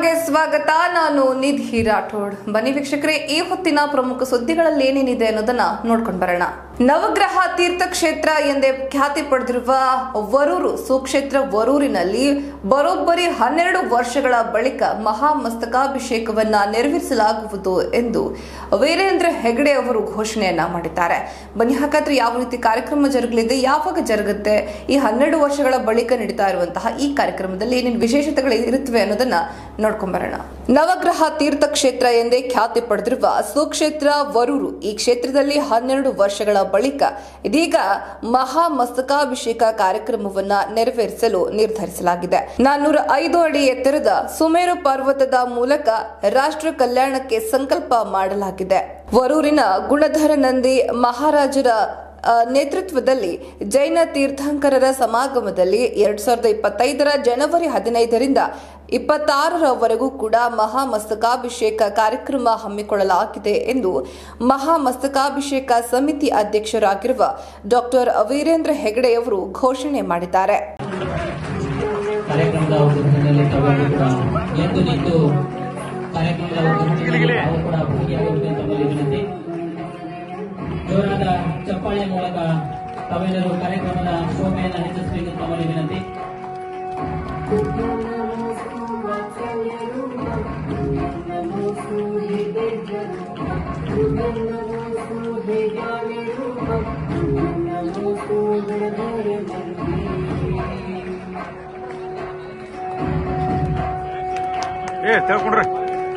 ಗೆ ಸ್ವಾಗತ. ನಾನು ನಿಧಿ ರಾಠೋಡ್. ಬನ್ನಿ ವೀಕ್ಷಕರೇ, ಈ ಹೊತ್ತಿನ ಪ್ರಮುಖ ಸುದ್ದಿಗಳಲ್ಲಿ ಏನೇನಿದೆ ಅನ್ನೋದನ್ನ ನೋಡ್ಕೊಂಡು ಬರೋಣ. ನವಗ್ರಹ ತೀರ್ಥಕ್ಷೇತ್ರ ಎಂದೇ ಖ್ಯಾತಿ ಪಡೆದಿರುವ ವರೂರು ಸುಕ್ಷೇತ್ರ ವರೂರಿನಲ್ಲಿ ಬರೋಬ್ಬರಿ 12 ವರ್ಷಗಳ ಬಳಿಕ ಮಹಾಮಸ್ತಕಾಭಿಷೇಕವನ್ನ ನೆರವೇರಿಸಲಾಗುವುದು ಎಂದು ವೀರೇಂದ್ರ ಹೆಗಡೆ ಅವರು ಘೋಷಣೆಯನ್ನ ಮಾಡಿದ್ದಾರೆ. ಬನ್ನಿ ಹಾಗಾದ್ರೆ ಯಾವ ರೀತಿ ಕಾರ್ಯಕ್ರಮ ಜರುಗಲಿದೆ, ಯಾವಾಗ ಜರುಗುತ್ತೆ, ಈ 12 ವರ್ಷಗಳ ಬಳಿಕ ನಡೀತಾ ಇರುವಂತಹ ಈ ಕಾರ್ಯಕ್ರಮದಲ್ಲಿ ಏನೇನು ವಿಶೇಷತೆಗಳು ಇರುತ್ತವೆ ಅನ್ನೋದನ್ನ ನೋಡ್ಕೊಂಡ್ ಬರೋಣ. ನವಗ್ರಹ ತೀರ್ಥಕ್ಷೇತ್ರ ಎಂದೇ ಖ್ಯಾತಿ ಪಡೆದಿರುವ ಸುಕ್ಷೇತ್ರ ವರೂರು ಈ ಕ್ಷೇತ್ರದಲ್ಲಿ 12 ವರ್ಷಗಳ ಬಳಿಕ ಇದೀಗ ಮಹಾಮಸ್ತಕಾಭಿಷೇಕ ಕಾರ್ಯಕ್ರಮವನ್ನ ನೆರವೇರಿಸಲು ನಿರ್ಧರಿಸಲಾಗಿದೆ. 405 ಅಡಿ ಎತ್ತರದ ಸುಮೇರು ಪರ್ವತದ ಮೂಲಕ ರಾಷ್ಟ್ರ ಕಲ್ಯಾಣಕ್ಕೆ ಸಂಕಲ್ಪ ಮಾಡಲಾಗಿದೆ. ವರೂರಿನ ಗುಣಧರ ನಂದಿ ಮಹಾರಾಜರ ನೇತೃತ್ವದಲ್ಲಿ ಜೈನ ತೀರ್ಥಂಕರರ ಸಮಾಗಮದಲ್ಲಿ 2025 ಜನವರಿ 15ರಿಂದ 26ರವರೆಗೂ ಕೂಡ ಮಹಾಮಸ್ತಕಾಭಿಷೇಕ ಕಾರ್ಯಕ್ರಮ ಹಮ್ಮಿಕೊಳ್ಳಲಾಗಿದೆ ಎಂದು ಮಹಾಮಸ್ತಕಾಭಿಷೇಕ ಸಮಿತಿ ಅಧ್ಯಕ್ಷರಾಗಿರುವ ಡಾಕ್ಟರ್ ವೀರೇಂದ್ರ ಹೆಗಡೆ ಅವರು ಘೋಷಣೆ ಮಾಡಿದ್ದಾರೆ. ಜೋರಾದ ಚಪ್ಪಾಳೆ ಮೂಲಕ ತಾವೆಲ್ಲರೂ ಕಾರ್ಯಕ್ರಮದ ಶೋಭೆಯನ್ನು ಹೆಚ್ಚಿಸಬೇಕು ತಮ್ಮಲ್ಲಿ ವಿನಂತಿ. ತಿಳ್ಕೊಂಡ್ರಿ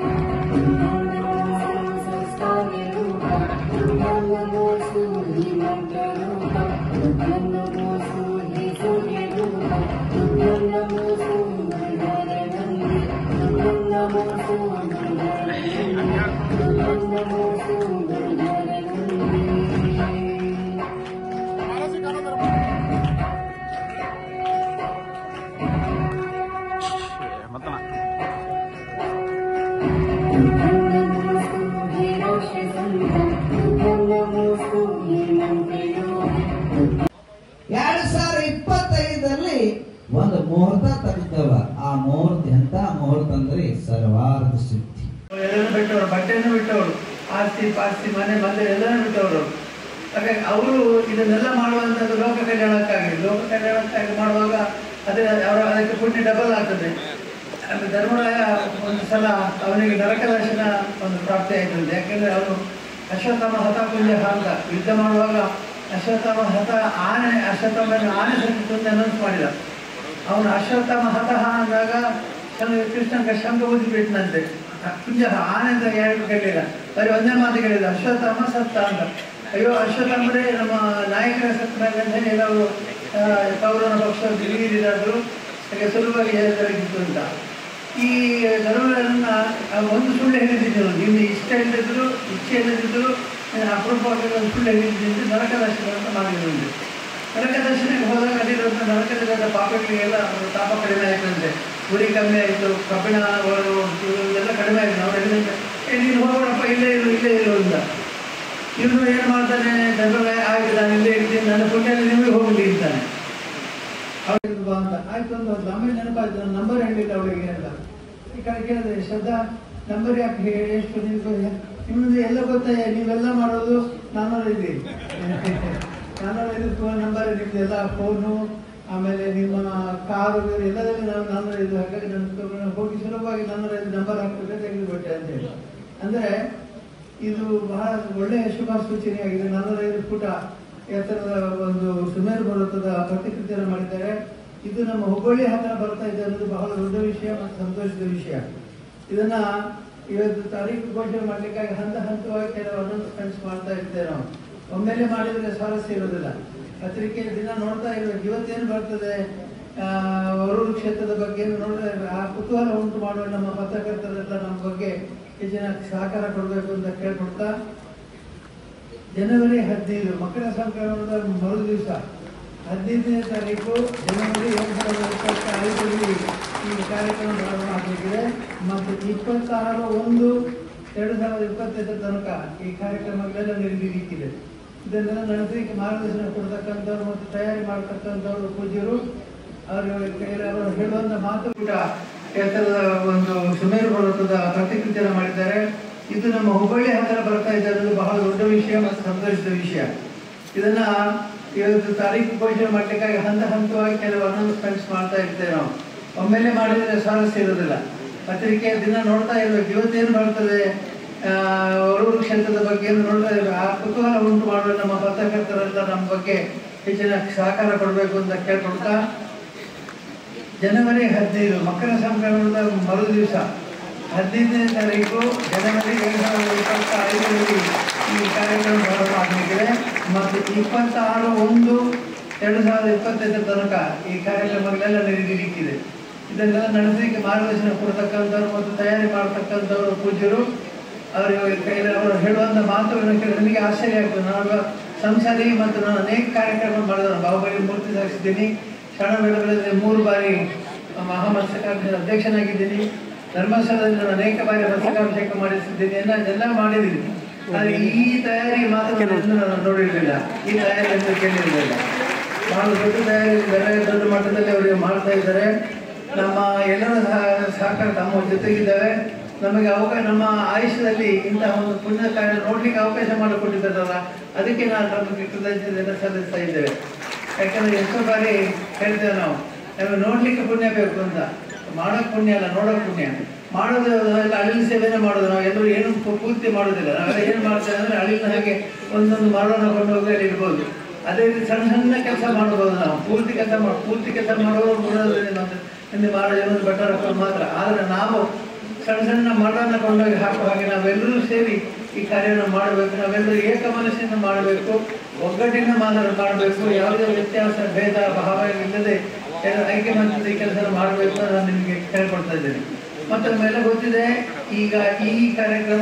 ಒಂದು ಮುಹೂರ್ತ ತೆಗೆದವ. ಆ ಮುಹೂರ್ತ ಎಂತ ಮುಹೂರ್ತ ಅಂದ್ರೆ ಸರ್ವಾರ್ಥ ಸಿದ್ಧಿ. ಎಲ್ಲರೂ ಬಿಟ್ಟವರು, ಬಟ್ಟೆನೂ ಬಿಟ್ಟವರು, ಆಸ್ತಿ ಪಾಸ್ತಿ ಮನೆ ಮಂದಿರ ಎಲ್ಲರೂ ಬಿಟ್ಟವರು. ಹಾಗಾಗಿ ಅವರು ಇದನ್ನೆಲ್ಲ ಮಾಡುವಂಥದ್ದು ಲೋಕ ಕಲ್ಯಾಣಕ್ಕಾಗಿ ಮಾಡುವಾಗ ಅದೇ ಅದಕ್ಕೆ ಪುಣ್ಯ ಡಬಲ್ ಆಗ್ತದೆ. ಧರ್ಮರಾಯ ಒಂದು ಸಲ ಅವನಿಗೆ ನರಕ ದರ್ಶನ ಒಂದು ಪ್ರಾಪ್ತಿ ಆಯ್ತದೆ. ಯಾಕೆಂದ್ರೆ ಅವನು ಅಶ್ವತ್ಥಾಮ ಹತಕುಂಜ ಅಂತ ಯುದ್ಧ ಮಾಡುವಾಗ ಅಶ್ವತ್ಥಾಮ ಅಶ್ವತ್ಥಾಮನ ಆನೆ ಸತ್ತಿತ್ತು ಅಂತ ಅನೌನ್ಸ್ ಮಾಡಿದ. ಅವನು ಅಶ್ವತ್ಥಾಮ ಹತಃ ಅಂದಾಗ ಕೃಷ್ಣಂಗೆ ಶಂಕ ಊದಿಬಿಟ್ಟನಂತೆ. ಕುಂಜ ಆನೆ ಅಂತ ಯಾರು ಕೇಳಲಿಲ್ಲ, ಬರೀ ಒಂದೇ ಮಾತು ಕೇಳಿದ, ಅಶ್ವತ್ಥಾಮ ಸತ್ತ ಅಂತ. ಅಯ್ಯೋ ಅಶ್ವತ್ಥಾಮರೇ ನಮ್ಮ ನಾಯಕರ ಸತ್ತ ಮೇಲೆ ಅಂತ ಹೇಳಿ ಅವರು ಕೌರವನ ಪಕ್ಷ ದಿಢೀರಿರಾದ್ರು ಹಾಗೆ ಸುಲಭವಾಗಿ ಹೇಳಿದ್ದಾಗಿತ್ತು ಅಂತ. ಈ ಧರ್ಮರನ್ನ ಒಂದು ಸುಳ್ಳು ಹೇಳಿದ್ರು, ನಿಮ್ಗೆ ಇಷ್ಟ ಇಲ್ಲದಿದ್ರು ಇಚ್ಛೆ ಇಲ್ಲದಿದ್ರು ಅಪರೂಪವಾಗಿ ಒಂದು ಸುಳ್ಳು ಹೇಳಿದ್ದು ನರಕ ದರ್ಶನ ಅಂತ ಮಾಡಿದ್ರು. ನರಕ ದರ್ಶನಕ್ಕೆ ಹೋದಾಗ ಅಲ್ಲಿರುವಂಥ ನರಕದ ಪಾಪಗಳಿಗೆಲ್ಲ ತಾಪ ಕಡಿಮೆ ಆಯ್ತಂತೆ, ಗುರಿ ಕಮ್ಮಿ ಆಯಿತು, ಕಬ್ಬಿಣ ಎಲ್ಲ ಕಡಿಮೆ ಆಯಿತು. ಅವ್ರು ಹೇಳಿದಂತೆ ನೀನು ಹೋಗೋಣಪ್ಪ, ಇಲ್ಲೇ ಇರು ಅಂತ. ಇವನು ಏನು ಮಾಡ್ತಾನೆ, ಧರ್ಮರಾಯ ಆಯ್ತು ನಾನು ಇಲ್ಲೇ ಇರ್ತೀನಿ, ನನ್ನ ಪುಣ್ಯ ನಿಮಗೆ ಹೋಗಲಿ ಅಂತಾನೆ. ಅವ್ರಿಗೆ ಬಾ ಅಂತ ಆಯ್ತು ಒಂದು ಆಮೇಲೆ ನೆನಪಾಯ್ತು, ನನ್ನ ನಂಬರ್ ಹೇಳಿಲ್ಲ ಅವಳಿಗೆ ಅಂತ. ಈ ಕಡೆ ಕೇಳಿದೆ, ಶ್ರದ್ಧಾ ನಂಬರ್ ಯಾಕೆ ಎಷ್ಟು ನಿಮ್ಮದು ಎಲ್ಲ ಗೊತ್ತಾಯ, ನೀವೆಲ್ಲ ಮಾಡೋದು 405 ನಂಬರ್, ನಿಮ್ದೆಲ್ಲ ಫೋನು ಆಮೇಲೆ ನಿಮ್ಮ ಕಾರು ಎಲ್ಲದರಲ್ಲಿ ನಾವು 405. ಹಾಗಾಗಿ ನಾನು ಹೋಗಿ ಸುಲಭವಾಗಿ 405 ನಂಬರ್ ಹಾಕ್ಬಿಟ್ಟೆ ತೆಗೆದುಬಿಟ್ಟೆ ಅಂತ ಹೇಳಿ. ಅಂದರೆ ಇದು ಬಹಳ ಒಳ್ಳೆಯ ಶುಭ ಸೂಚನೆಯಾಗಿದೆ. 405 ಫುಟ ಎತ್ತರದ ಒಂದು ಸುಮೇರು ಪರ್ವತದ ಪ್ರತಿಕೃತಿಯನ್ನು ಮಾಡಿದ್ದಾರೆ. ಇದು ನಮ್ಮ ಹುಬ್ಬಳ್ಳಿ ಹತ್ತಿರ ಬರ್ತಾ ಇದೆ ಅನ್ನೋದು ಬಹಳ ದೊಡ್ಡ ವಿಷಯ ಮತ್ತು ಸಂತೋಷದ ವಿಷಯ. ಇದನ್ನ ಇವತ್ತು ತಾರೀಕು ಘೋಷಣೆ ಮಾಡಲಿಕ್ಕಾಗಿ ಹಂತವಾಗಿ ಕೆಲವು ಅನೌನ್ಸ್ಮೆಂಟ್ಸ್ ಮಾಡ್ತಾ ಇರ್ತೇವೆ. ನಾವು ಒಮ್ಮೆಲೆ ಮಾಡಿದರೆ ಸ್ವಾರಸ್ಯ ಇರೋದಿಲ್ಲ. ಪತ್ರಿಕೆ ದಿನ ನೋಡ್ತಾ ಇರಬೇಕು, ಇವತ್ತೇನು ಬರ್ತದೆ ವರೂರು ಕ್ಷೇತ್ರದ ಬಗ್ಗೆ ನೋಡಿದ್ರೆ ಆ ಕುತೂಹಲ ಉಂಟು ಮಾಡುವ ನಮ್ಮ ಪತ್ರಕರ್ತರೆಲ್ಲ ನಮ್ಮ ಬಗ್ಗೆ ಹೆಚ್ಚಿನ ಸಹಕಾರ ಕೊಡಬೇಕು ಅಂತ ಕೇಳ್ಕೊಡ್ತಾ, ಜನವರಿ 15 ಮಕರ ಸಂಕ್ರಮಣದ ಮರು ದಿವಸ 15ನೇ ತಾರೀಕು ಜನವರಿ 2025 ಈ ಕಾರ್ಯಕ್ರಮ ಪ್ರಾರಂಭ ಆಗಲಿದೆ. ಮತ್ತು 26/1/2025 ತನಕ ಈ ಕಾರ್ಯಕ್ರಮಗಳೆಲ್ಲ ನಡೆಯಲಿಕ್ಕಿದೆ. ಇದನ್ನೆಲ್ಲ ನಡೆಸಲಿಕ್ಕೆ ಮಾರ್ಗದರ್ಶನ ಕೊಡ್ತಕ್ಕಂಥವ್ರು ಮತ್ತು ತಯಾರಿ ಮಾಡತಕ್ಕಂಥವ್ರು ಪೂಜ್ಯರು. ಅವರು ಹೇಳುವಂಥ ಮಾತು ಕೂಡ ಎತ್ತರದ ಒಂದು ಸುಮೇರು ಪರ್ವತದ ಪ್ರತಿಕೃತಿಯನ್ನು ಮಾಡಿದ್ದಾರೆ. ಇದು ನಮ್ಮ ಹುಬ್ಬಳ್ಳಿ ಹತ್ತಿರ ಬರ್ತಾ ಇದ್ದಾರೆ, ಬಹಳ ದೊಡ್ಡ ವಿಷಯ ಮತ್ತು ಸಂತೋಷದ ವಿಷಯ. ಇದನ್ನ ಇವತ್ತು ತಾರೀಕು ಘೋಷಣೆ ಮಾಡಲಿಕ್ಕಾಗಿ ಹಂತವಾಗಿ ಕೆಲವು ಅನೌನ್ಸ್ಮೆಂಟ್ಸ್ ಮಾಡ್ತಾ ಇರ್ತೇವೆ ನಾವು. ಒಮ್ಮೆಲೆ ಮಾಡಿದರೆ ಸ್ವಾರಸ್ಯ ಇರೋದಿಲ್ಲ. ಪತ್ರಿಕೆ ದಿನ ನೋಡ್ತಾ ಇರ್ಬೇಕು, ಇವತ್ತೇನು ಬರ್ತದೆ ವರೂರು ಕ್ಷೇತ್ರದ ಬಗ್ಗೆ ಏನು ನೋಡ್ತಾ ಇರ್ಬೇಕು. ಆ ಕುತೂಹಲ ಉಂಟು ಮಾಡುವ ನಮ್ಮ ಪತ್ರಕರ್ತರೆಲ್ಲ ನಮ್ಮ ಬಗ್ಗೆ ಹೆಚ್ಚಿನ ಸಹಕಾರ ಕೊಡಬೇಕು ಅಂತ ಕೇಳ್ಕೊಳ್ತಾ, ಜನವರಿ 15 ಮಕರ ಸಂಕ್ರಮಣದ ಮರು ದಿವಸ 15ನೇ ತಾರೀಕು ಜನವರಿ 2025ರಲ್ಲಿ ಈ ಕಾರ್ಯಕ್ರಮ ಪ್ರಾರಂಭ ಆಗಲಿದೆ ಮತ್ತು 26/1/2025 ತನಕ ಈ ಕಾರ್ಯಕ್ರಮಗಳೆಲ್ಲ ನಡೆಯಲಿಕ್ಕಿದೆ. ಇದನ್ನೆಲ್ಲ ನಡೆಸಲಿಕ್ಕೆ ಮಾರ್ಗದರ್ಶನ ಕೊಡ್ತಕ್ಕಂಥವ್ರು ಮತ್ತು ತಯಾರಿ ಮಾಡತಕ್ಕಂಥವರು ಪೂಜ್ಯರು. ಅವರು ಹೇಳುವಂಥ ಮಾತುಗಳನ್ನು ಕೇಳಿ ನನಗೆ ಆಶ್ಚರ್ಯ ಆಗ್ತದೆ. ನಾನು ಸಂಸದಿ ಮತ್ತು ನಾನು ಅನೇಕ ಕಾರ್ಯಕ್ರಮ ಮಾಡಿದವರು. ಬಾಹುಬಲಿ ಮೂರ್ತಿ ಸಾಗಿಸಿದ್ದೀನಿ, ಕ್ಷಣಬೆಳಗೊಳದಲ್ಲಿ 3 ಬಾರಿ ಮಹಾಮಸ್ತಕಾಭಿಷೇಕ ಅಧ್ಯಕ್ಷನಾಗಿದ್ದೀನಿ, ಧರ್ಮಸ್ಥಳದಲ್ಲಿ ನಾನು ಅನೇಕ ಬಾರಿ ಮಸ್ತಕಾಭಿಷೇಕ ಮಾಡಿಸಿದ್ದೀನಿ, ಎಲ್ಲ ಮಾಡಿದ್ದೀನಿ. ಆದರೆ ಈ ತಯಾರಿ ಮಾತುಗಳನ್ನು ನಾನು ನೋಡಿರಲಿಲ್ಲ, ಈ ತಯಾರಿ ಎಂದು ಕೇಳಿರಲಿಲ್ಲ. ಬಹಳ ದೊಡ್ಡ ತಯಾರಿ, ದೊಡ್ಡ ಮಟ್ಟದಲ್ಲಿ ಅವರಿಗೆ ಮಾಡ್ತಾ ಇದ್ದಾರೆ. ನಮ್ಮ ಎಲ್ಲರ ಸಹಕಾರ ತಮ್ಮ ಜೊತೆಗಿದ್ದಾವೆ. ನಮಗೆ ನಮ್ಮ ಆಯುಷ್ಯದಲ್ಲಿ ಇಂತಹ ಒಂದು ಪುಣ್ಯ ಕಾರ್ಯ ನೋಡ್ಲಿಕ್ಕೆ ಅವಕಾಶ ಮಾಡಿಕೊಟ್ಟಿದ್ದಾರಲ್ಲ, ಅದಕ್ಕೆ ನಾವು ನಮಗೆ ಕೃತಜ್ಞತೆಯನ್ನು ಸಲ್ಲಿಸ್ತಾ ಇದ್ದೇವೆ. ಯಾಕಂದ್ರೆ ಎಷ್ಟೋ ಬಾರಿ ಹೇಳ್ತೇವೆ ನಮಗೆ ನೋಡ್ಲಿಕ್ಕೆ ಪುಣ್ಯ ಬೇಕು ಅಂತ. ಮಾಡೋಕ್ ಪುಣ್ಯ ಅಲ್ಲ, ನೋಡೋಕ್ ಪುಣ್ಯ. ಮಾಡೋದು ಅಳಿಲು ಸೇವೆನೇ ಮಾಡೋದು. ನಾವು ಎಲ್ಲರೂ ಏನು ಪೂರ್ತಿ ಮಾಡೋದಿಲ್ಲ. ನಾವೆಲ್ಲ ಏನು ಮಾಡ್ತೇವೆ ಅಂದ್ರೆ ಅಳಿಲಿನ ಹಾಗೆ ಒಂದೊಂದು ಮರಣ ಕೊಂಡು ಹೋಗಿ ಅಲ್ಲಿ ಇರ್ಬೋದು. ಅದೇ ರೀತಿ ಸಣ್ಣ ಸಣ್ಣ ಕೆಲಸ ಮಾಡ್ಬೋದು. ನಾವು ಪೂರ್ತಿ ಕೆಲಸ ಮಾಡೋದು ಹಿಂದೆ ಮಾಡೋ ಜನರು ಬೆಟರ್ ಹಾಕೋದು ಮಾತ್ರ. ಆದರೆ ನಾವು ಸಣ್ಣ ಸಣ್ಣ ಮರಣ ಕೊಂಡೋಗಿ ಹಾಕುವ ಹಾಗೆ ನಾವೆಲ್ಲರೂ ಸೇರಿ ಈ ಕಾರ್ಯವನ್ನು ಮಾಡಬೇಕು. ನಾವೆಲ್ಲರೂ ಏಕ ಮನಸ್ಸಿನಿಂದ ಮಾಡಬೇಕು, ಒಗ್ಗಟ್ಟಿನ ಮಾಡಬೇಕು. ಯಾವುದೇ ವ್ಯತ್ಯಾಸ ಭೇದ ಭಾವ ಇಲ್ಲದೆ ಐಕ್ಯಮತ್ಯದ ಈ ಕೆಲಸ ಮಾಡಬೇಕು ಅಂತ ನಾನು ನಿಮಗೆ ಕೇಳ್ಕೊಡ್ತಾ ಇದ್ದೇನೆ. ಮತ್ತೊಮ್ಮೆಲ್ಲ ಗೊತ್ತಿದೆ, ಈಗ ಈ ಕಾರ್ಯಕ್ರಮ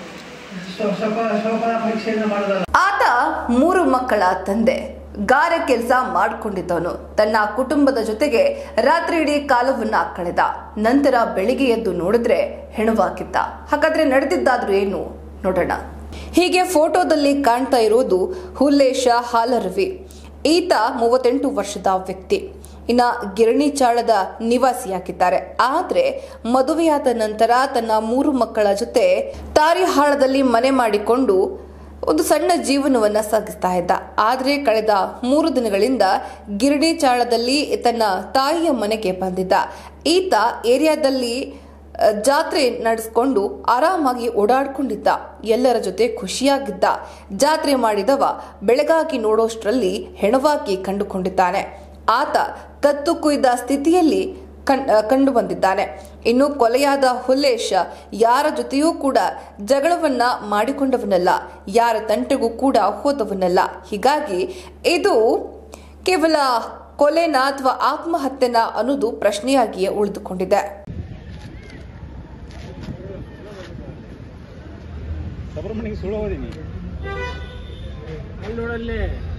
ಸ್ವಫಲ ಪರೀಕ್ಷೆಯನ್ನು ಮಾಡೋದಲ್ಲ. ಆತ 3 ಮಕ್ಕಳ ತಂದೆ, ಗಾರೆ ಕೆಲಸ ಮಾಡಿಕೊಂಡಿದ್ದವನು. ತನ್ನ ಕುಟುಂಬದ ಜೊತೆಗೆ ರಾತ್ರಿ ಇಡೀ ಕಾಲವನ್ನ ಕಳೆದ. ನಂತರ ಬೆಳಿಗ್ಗೆ ಎದ್ದು ನೋಡಿದ್ರೆ ಹೆಣವಾಗಿದ್ದ. ಹಾಗಾದ್ರೆ ನಡೆದಿದ್ದಾದ್ರೂ ಏನು ನೋಡೋಣ. ಹೀಗೆ ಫೋಟೋದಲ್ಲಿ ಕಾಣ್ತಾ ಇರೋದು ಹುಲ್ಲೇಶ ಹಾಲರವಿ. ಈತ 38 ವರ್ಷದ ವ್ಯಕ್ತಿ. ಇನ್ನ ಗಿರಣಿಚಾಳದ ನಿವಾಸಿಯಾಗಿದ್ದಾರೆ. ಆದ್ರೆ ಮದುವೆಯಾದ ನಂತರ ತನ್ನ 3 ಮಕ್ಕಳ ಜೊತೆ ತಾರಿಹಾಳದಲ್ಲಿ ಮನೆ ಮಾಡಿಕೊಂಡು ಒಂದು ಸಣ್ಣ ಜೀವನವನ್ನ ಸಾಗಿಸ್ತಾ ಇದ್ದ. ಆದ್ರೆ ಕಳೆದ 3 ದಿನಗಳಿಂದ ಗಿರಣಿಚಾಳದಲ್ಲಿ ತನ್ನ ತಾಯಿಯ ಮನೆಗೆ ಬಂದಿದ್ದ. ಈತ ಏರಿಯಾದಲ್ಲಿ ಜಾತ್ರೆ ನಡೆಸ್ಕೊಂಡು ಆರಾಮಾಗಿ ಓಡಾಡ್ಕೊಂಡಿದ್ದ. ಎಲ್ಲರ ಜೊತೆ ಖುಷಿಯಾಗಿದ್ದ. ಜಾತ್ರೆ ಮಾಡಿದವ ಬೆಳಗಾಗಿ ನೋಡೋಷ್ಟರಲ್ಲಿ ಹೆಣವಾಗಿ ಕಂಡುಕೊಂಡಿದ್ದಾನೆ. ಆತ ಕತ್ತು ಕುಯ್ದ ಸ್ಥಿತಿಯಲ್ಲಿ ಕಂಡು ಬಂದಿದ್ದಾನೆ. ಇನ್ನು ಕೊಲೆಯಾದ ಹುಲ್ಲೇಶ ಯಾರ ಜೊತೆಯೂ ಕೂಡ ಜಗಳವನ್ನ ಮಾಡಿಕೊಂಡವನಲ್ಲ, ಯಾರ ತಂಟೆಗೂ ಕೂಡ ಹೋದವನಲ್ಲ. ಹೀಗಾಗಿ ಇದು ಕೇವಲ ಕೊಲೆನ ಅಥವಾ ಆತ್ಮಹತ್ಯೆನ ಅನ್ನೋದು ಪ್ರಶ್ನೆಯಾಗಿಯೇ ಉಳಿದುಕೊಂಡಿದೆ. ಸುಬ್ರಹ್ಮಣ್ಯ ಸುಳ್ಳು ಓದಿನಿ ಅಲ್ಲಿ ನೋಡಲ್ಲೇ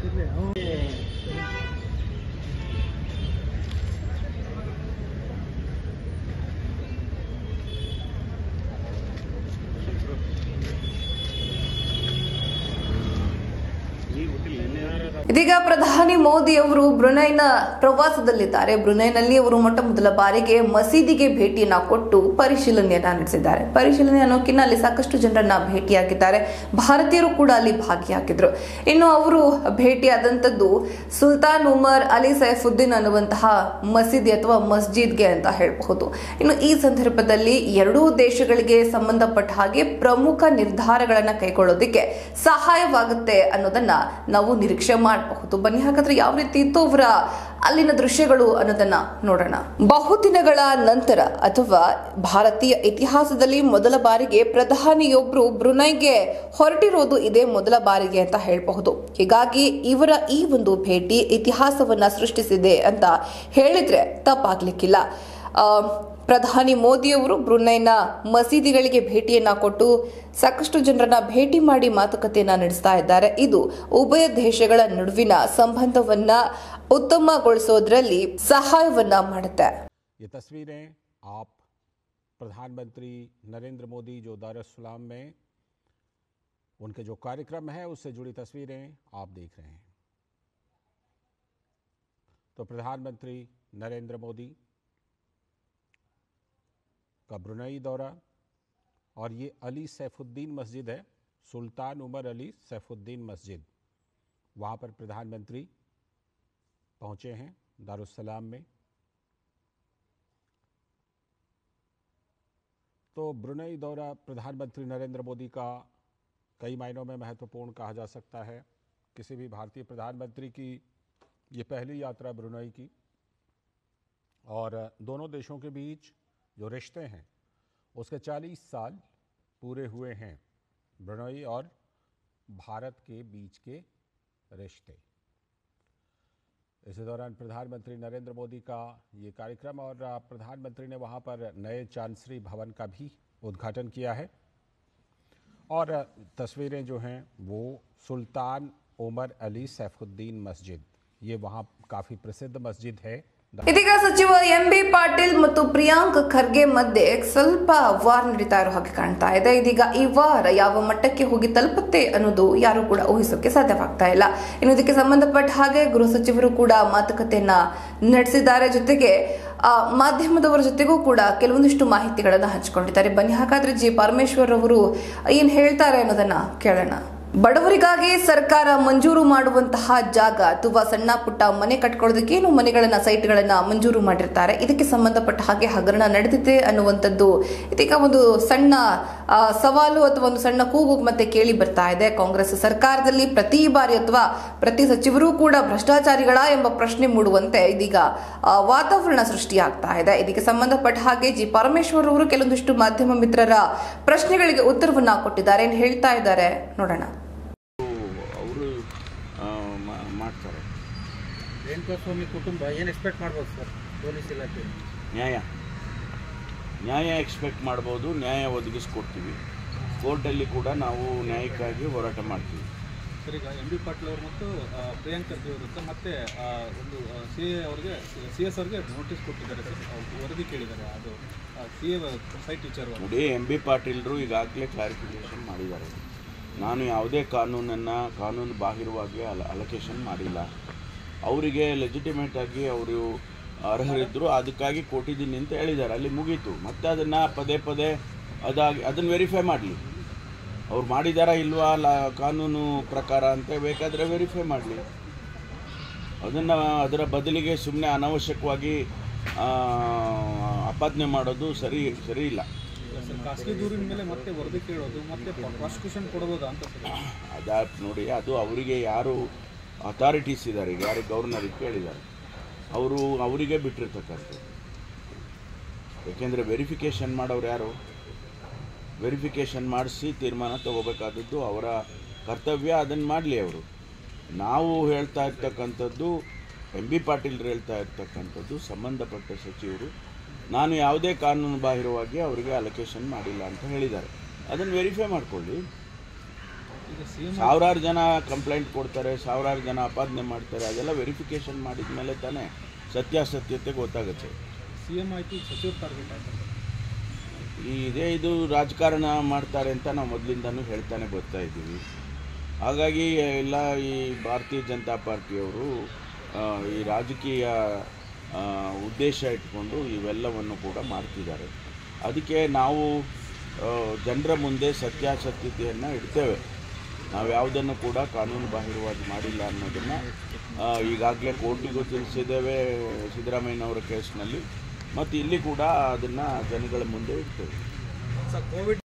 ಇದೀಗ ಪ್ರಧಾನಿ ಮೋದಿ ಅವರು ಬ್ರುನೈನ ಪ್ರವಾಸದಲ್ಲಿದ್ದಾರೆ. ಬ್ರುನೈನಲ್ಲಿ ಅವರು ಮೊಟ್ಟ ಮೊದಲ ಬಾರಿಗೆ ಮಸೀದಿಗೆ ಭೇಟಿಯನ್ನ ಕೊಟ್ಟು ಪರಿಶೀಲನೆಯನ್ನ ನಡೆಸಿದ್ದಾರೆ. ಪರಿಶೀಲನೆ ಅನ್ನೋಕ್ಕಿಂತ ಅಲ್ಲಿ ಸಾಕಷ್ಟು ಜನರನ್ನ ಭೇಟಿಯಾಗಿದ್ದಾರೆ. ಭಾರತೀಯರು ಕೂಡ ಅಲ್ಲಿ ಭಾಗಿಯಾಗಿದ್ರು. ಇನ್ನು ಅವರು ಭೇಟಿಯಾದಂಥದ್ದು ಸುಲ್ತಾನ್ ಉಮರ್ ಅಲಿ ಸೈಫುದ್ದೀನ್ ಅನ್ನುವಂತಹ ಮಸೀದಿ ಅಥವಾ ಮಸ್ಜಿದ್ಗೆ ಅಂತ ಹೇಳಬಹುದು. ಇನ್ನು ಈ ಸಂದರ್ಭದಲ್ಲಿ ಎರಡೂ ದೇಶಗಳಿಗೆ ಸಂಬಂಧಪಟ್ಟ ಹಾಗೆ ಪ್ರಮುಖ ನಿರ್ಧಾರಗಳನ್ನ ಕೈಗೊಳ್ಳೋದಕ್ಕೆ ಸಹಾಯವಾಗುತ್ತೆ ಅನ್ನೋದನ್ನ ನಾವು ನಿರೀಕ್ಷೆ ಮಾಡಬಹುದು. ಬನ್ನಿ ಹಾಗಾದ್ರೆ ಯಾವ ರೀತಿ ಇತ್ತು ಅವರ ಅಲ್ಲಿನ ದೃಶ್ಯಗಳು ಅನ್ನೋದನ್ನ ನೋಡೋಣ. ಬಹುದಿನಗಳ ನಂತರ ಅಥವಾ ಭಾರತೀಯ ಇತಿಹಾಸದಲ್ಲಿ ಮೊದಲ ಬಾರಿಗೆ ಪ್ರಧಾನಿಯೊಬ್ರು ಬ್ರುನೈಗೆ ಹೊರಟಿರೋದು ಇದೇ ಮೊದಲ ಬಾರಿಗೆ ಅಂತ ಹೇಳಬಹುದು. ಹೀಗಾಗಿ ಇವರ ಈ ಒಂದು ಭೇಟಿ ಇತಿಹಾಸವನ್ನ ಸೃಷ್ಟಿಸಿದೆ ಅಂತ ಹೇಳಿದ್ರೆ ತಪ್ಪಾಗ್ಲಿಕ್ಕಿಲ್ಲ. ಪ್ರಧಾನಿ ಮೋದಿಯವರು ಬ್ರುನೈನ ಮಸೀದಿಗಳಿಗೆ ಭೇಟಿಯನ್ನ ಕೊಟ್ಟು ಸಾಕಷ್ಟು ಜನರನ್ನ ಭೇಟಿ ಮಾಡಿ ಮಾತುಕತೆಯನ್ನ ನಡೆಸ್ತಾ ಇದ್ದಾರೆ. ಇದು ಉಭಯ ದೇಶಗಳ ನಡುವಿನ ಸಂಬಂಧವನ್ನ उत्तमಗೊಳಿಸೋದ್ರಲ್ಲಿ ಸಹಾಯವನ್ನ ಮಾಡುತ್ತೆ. ये तस्वीरें आप प्रधानमंत्री नरेंद्र मोदी जो दारुस्सलाम में उनके जो कार्यक्रम है उससे जुड़ी तस्वीरें आप देख रहे हैं. तो प्रधानमंत्री नरेंद्र मोदी का ब्रुनई दौरा, और ये अली सैफुद्दीन मस्जिद है, सुल्तान उमर अली सैफुद्दीन मस्जिद, वहाँ पर प्रधानमंत्री पहुँचे हैं दारुस्सलाम में। तो ब्रुनई दौरा प्रधानमंत्री नरेंद्र मोदी का कई मायनों में महत्वपूर्ण कहा जा सकता है। किसी भी भारतीय प्रधानमंत्री की ये पहली यात्रा ब्रुनई की, और दोनों देशों के बीच जो रिश्ते हैं उसके 40 साल पूरे हुए हैं, ब्रुनई और भारत के बीच के रिश्ते। इसी दौरान प्रधानमंत्री नरेंद्र मोदी का ये कार्यक्रम, और प्रधानमंत्री ने वहाँ पर नए चांसरी भवन का भी उद्घाटन किया है। और तस्वीरें जो हैं वो सुल्तान उमर अली सैफुद्दीन मस्जिद, ये वहाँ काफ़ी प्रसिद्ध मस्जिद है। ಇದೀಗ ಸಚಿವ ಎಂಬಿ ಪಾಟೀಲ್ ಮತ್ತು ಪ್ರಿಯಾಂಕ್ ಖರ್ಗೆ ಮಧ್ಯೆ ಸ್ವಲ್ಪ ವಾರ್ ನಡೀತಾ ಇರೋ ಹಾಗೆ ಕಾಣ್ತಾ ಇದೆ. ಇದೀಗ ಈ ವಾರ್ ಯಾವ ಮಟ್ಟಕ್ಕೆ ಹೋಗಿ ತಲುಪುತ್ತೆ ಅನ್ನೋದು ಯಾರು ಕೂಡ ಊಹಿಸೋಕೆ ಸಾಧ್ಯವಾಗ್ತಾ ಇಲ್ಲ. ಇನ್ನು ಇದಕ್ಕೆ ಸಂಬಂಧಪಟ್ಟ ಹಾಗೆ ಗೃಹ ಸಚಿವರು ಕೂಡ ಮಾತುಕತೆಯನ್ನ ನಡೆಸಿದ್ದಾರೆ. ಜೊತೆಗೆ ಮಾಧ್ಯಮದವರ ಜೊತೆಗೂ ಕೂಡ ಕೆಲವೊಂದಿಷ್ಟು ಮಾಹಿತಿಗಳನ್ನ ಹಂಚಿಕೊಂಡಿದ್ದಾರೆ. ಬನ್ನಿ ಹಾಗಾದ್ರೆ ಜಿ ಪರಮೇಶ್ವರ್ ಅವರು ಏನ್ ಹೇಳ್ತಾರೆ ಅನ್ನೋದನ್ನ ಕೇಳೋಣ. ಬಡವರಿಗಾಗಿ ಸರ್ಕಾರ ಮಂಜೂರು ಮಾಡುವಂತಹ ಜಾಗ ಅಥವಾ ಸಣ್ಣ ಪುಟ್ಟ ಮನೆ ಕಟ್ಕೊಳ್ಳೋದಕ್ಕೆ ಏನು ಮನೆಗಳನ್ನ ಸೈಟ್ಗಳನ್ನ ಮಂಜೂರು ಮಾಡಿರ್ತಾರೆ, ಇದಕ್ಕೆ ಸಂಬಂಧಪಟ್ಟ ಹಾಗೆ ಹಗರಣ ನಡೆದಿದೆ ಅನ್ನುವಂಥದ್ದು ಇದೀಗ ಒಂದು ಸಣ್ಣ ಸವಾಲು ಅಥವಾ ಒಂದು ಸಣ್ಣ ಕೂಗು ಮತ್ತೆ ಕೇಳಿ ಬರ್ತಾ ಇದೆ. ಕಾಂಗ್ರೆಸ್ ಸರ್ಕಾರದಲ್ಲಿ ಪ್ರತಿ ಬಾರಿ ಅಥವಾ ಪ್ರತಿ ಸಚಿವರು ಕೂಡ ಭ್ರಷ್ಟಾಚಾರಿಗಳ ಎಂಬ ಪ್ರಶ್ನೆ ಮೂಡುವಂತೆ ಇದೀಗ ವಾತಾವರಣ ಸೃಷ್ಟಿಯಾಗ್ತಾ ಇದೆ. ಇದಕ್ಕೆ ಸಂಬಂಧಪಟ್ಟ ಹಾಗೆ ಜಿ ಪರಮೇಶ್ವರ್ ಅವರು ಕೆಲವೊಂದಿಷ್ಟು ಮಾಧ್ಯಮ ಮಿತ್ರರ ಪ್ರಶ್ನೆಗಳಿಗೆ ಉತ್ತರವನ್ನ ಕೊಟ್ಟಿದ್ದಾರೆ. ಏನು ಹೇಳ್ತಾ ಇದ್ದಾರೆ ನೋಡೋಣ. ಮಾಡ್ತಾರೆ. ರೇಣುಕಾಸ್ವಾಮಿ ಕುಟುಂಬ ಏನು ಎಕ್ಸ್ಪೆಕ್ಟ್ ಮಾಡ್ಬೋದು ಸರ್ ಪೊಲೀಸ್ ಇಲಾಖೆ? ನ್ಯಾಯ ಎಕ್ಸ್ಪೆಕ್ಟ್ ಮಾಡ್ಬೋದು. ನ್ಯಾಯ ಒದಗಿಸ್ಕೊಡ್ತೀವಿ. ಕೋರ್ಟಲ್ಲಿ ಕೂಡ ನಾವು ನ್ಯಾಯಕ್ಕಾಗಿ ಹೋರಾಟ ಮಾಡ್ತೀವಿ. ಸರ್, ಈಗ ಎಂ ಬಿ ಪಾಟೀಲ್ ಅವರು ಮತ್ತು ಪ್ರಿಯಾಂಕ್ ಖರ್ಗೆ ವಿರುದ್ಧ ಮತ್ತೆ ಒಂದು CS ಅವ್ರಿಗೆ ನೋಟಿಸ್ ಕೊಟ್ಟಿದ್ದಾರೆ ಸರ್, ವರದಿ ಕೇಳಿದ್ದಾರೆ. ಅದು CA ಸೈಟ್ ವಿಚಾರ ನೋಡಿ, ಎಂ ಬಿ ಪಾಟೀಲ್ರು ಈಗಾಗಲೇ ಕ್ಲಾರಿಫಿಕೇಷನ್ ಮಾಡಿದ್ದಾರೆ. ನಾನು ಯಾವುದೇ ಕಾನೂನು ಬಾಹಿರವಾಗಿ ಅಲೋಕೇಶನ್ ಮಾಡಿಲ್ಲ. ಅವರಿಗೆ ಲೆಜಿಟಿಮೇಟ್ ಆಗಿ ಅವರು ಅರ್ಹರಿದ್ದರು, ಅದಕ್ಕಾಗಿ ಕೊಟ್ಟಿದ್ದೀನಿ ಅಂತ ಹೇಳಿದ್ದಾರೆ. ಅಲ್ಲಿ ಮುಗೀತು. ಮತ್ತೆ ಅದನ್ನು ಪದೇ ಅದನ್ನು ವೆರಿಫೈ ಮಾಡಲಿ. ಅವ್ರು ಮಾಡಿದಾರಾ ಇಲ್ವಾ ಕಾನೂನು ಪ್ರಕಾರ ಅಂತ ಬೇಕಾದರೆ ವೆರಿಫೈ ಮಾಡಲಿ. ಅದರ ಬದಲಿಗೆ ಸುಮ್ಮನೆ ಅನಾವಶ್ಯಕವಾಗಿ ಆಪಾದನೆ ಮಾಡೋದು ಸರಿ ಇಲ್ಲ. ಖಾಸಗಿ ದೂರಿನ ಮೇಲೆ ಮತ್ತೆ ವರದಿ ಕೇಳೋದು ಮತ್ತೆ ಪ್ರಾಸಿಕ್ಯೂಷನ್ ಕೊಡಬಹುದಾ ಅಂತ ನೋಡಿ, ಅದು ಅವರಿಗೆ ಯಾರು ಅಥಾರಿಟೀಸ್ ಇದ್ದಾರೆ, ಯಾರು ಗವರ್ನರ್ ಕೇಳಿದ್ದಾರೆ, ಅವರಿಗೆ ಬಿಟ್ಟಿರ್ತಕ್ಕಂಥದ್ದು. ಯಾಕೆಂದರೆ ವೆರಿಫಿಕೇಷನ್ ಮಾಡೋರು ಯಾರು? ವೆರಿಫಿಕೇಷನ್ ಮಾಡಿಸಿ ತೀರ್ಮಾನ ತಗೋಬೇಕಾದದ್ದು ಅವರ ಕರ್ತವ್ಯ. ಅದನ್ನು ಮಾಡಲಿ ಅವರು. ನಾವು ಹೇಳ್ತಾ ಇರ್ತಕ್ಕಂಥದ್ದು, ಎಂ ಬಿ ಪಾಟೀಲ್ರು ಹೇಳ್ತಾ ಇರ್ತಕ್ಕಂಥದ್ದು, ಸಂಬಂಧಪಟ್ಟ ಸಚಿವರು ನಾನು ಯಾವುದೇ ಕಾನೂನು ಬಾಹಿರವಾಗಿ ಅವರಿಗೆ ಅಲೋಕೇಶನ್ ಮಾಡಿಲ್ಲ ಅಂತ ಹೇಳಿದ್ದಾರೆ. ಅದನ್ನು ವೆರಿಫೈ ಮಾಡಿಕೊಳ್ಳಿ. ಸಾವಿರಾರು ಜನ ಕಂಪ್ಲೇಂಟ್ ಕೊಡ್ತಾರೆ, ಸಾವಿರಾರು ಜನ ಆಪಾದನೆ ಮಾಡ್ತಾರೆ. ಅದೆಲ್ಲ ವೆರಿಫಿಕೇಷನ್ ಮಾಡಿದ ಮೇಲೆ ತಾನೇ ಸತ್ಯಾಸತ್ಯತೆ ಗೊತ್ತಾಗುತ್ತೆ. CM ಆಯಿತು, ಸಚಿವ ಟಾರ್ಗೆಟ್ ಆಯ್ತು. ಇದು ರಾಜಕಾರಣ ಮಾಡ್ತಾರೆ ಅಂತ ನಾವು ಮೊದಲಿಂದನೂ ಹೇಳ್ತಾನೆ ಬರ್ತಾ ಇದ್ದೀವಿ. ಹಾಗಾಗಿ ಎಲ್ಲ ಈ ಭಾರತೀಯ ಜನತಾ ಪಾರ್ಟಿಯವರು ಈ ರಾಜಕೀಯ ಉದ್ದೇಶ ಇಟ್ಕೊಂಡು ಇವೆಲ್ಲವನ್ನು ಕೂಡ ಮಾಡ್ತಿದ್ದಾರೆ. ಅದಕ್ಕೆ ನಾವು ಜನರ ಮುಂದೆ ಸತ್ಯಾಸತ್ಯತೆಯನ್ನು ಇಡ್ತೇವೆ. ನಾವು ಯಾವುದನ್ನು ಕೂಡ ಕಾನೂನು ಬಾಹಿರವಾಗಿ ಮಾಡಿಲ್ಲ ಅನ್ನೋದನ್ನು ಈಗಾಗಲೇ ಕೋರ್ಟಿಗೂ ತಿಳಿಸಿದ್ದೇವೆ ಸಿದ್ದರಾಮಯ್ಯನವರ ಕೇಸ್ನಲ್ಲಿ, ಮತ್ತು ಇಲ್ಲಿ ಕೂಡ ಅದನ್ನು ಜನಗಳ ಮುಂದೆ ಇಡ್ತೇವೆ.